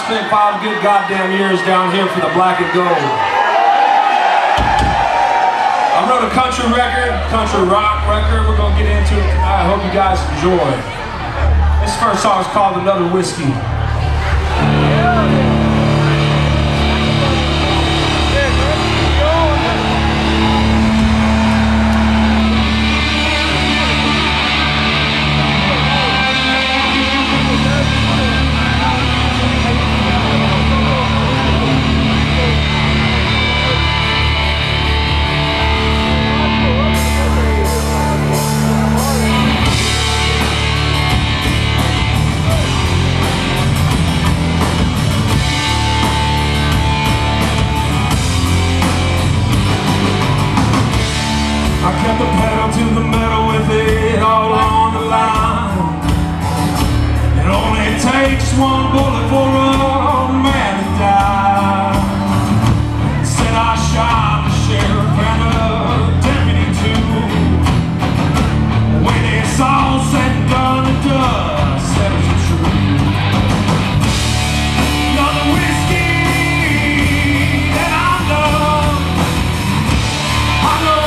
spent 5 good goddamn years down here for the black and gold. I wrote a country record, country rock record. We're gonna get into it tonight. I hope you guys enjoy. This first song is called Another Whiskey. Kept the pedal to the metal with it all on the line. It only takes one bullet for a man to die. Said I shot the sheriff and the deputy too. When it's all said and done, the dust settles the truth. Another whiskey that I love. I know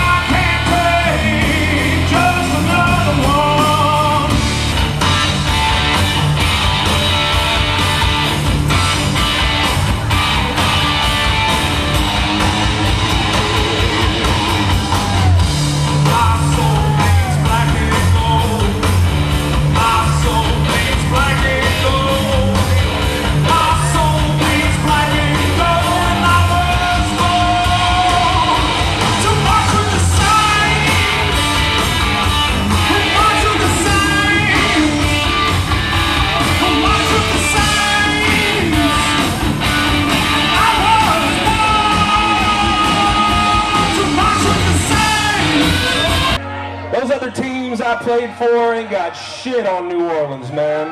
those other teams I played for ain't got shit on New Orleans, man.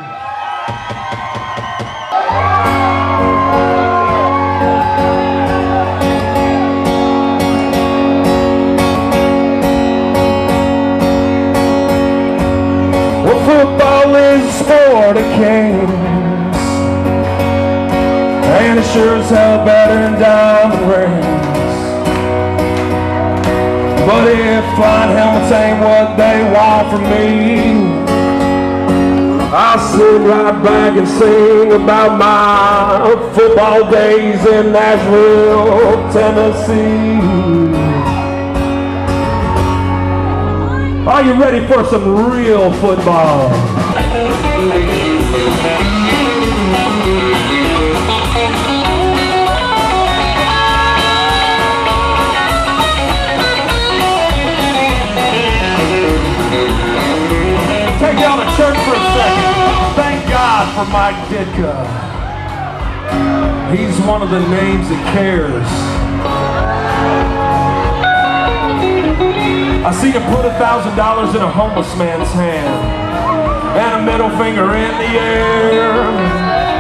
Well, football is a sport of kings, and it sure as hell better than diamond rings. But if flying helmets ain't what they want from me, I'll sit right back and sing about my football days in Nashville, Tennessee. Are you ready for some real football? Take y'all to church for a second. Thank God for Mike Ditka. He's one of the names that cares. I seen him put $1,000 in a homeless man's hand and a middle finger in the air.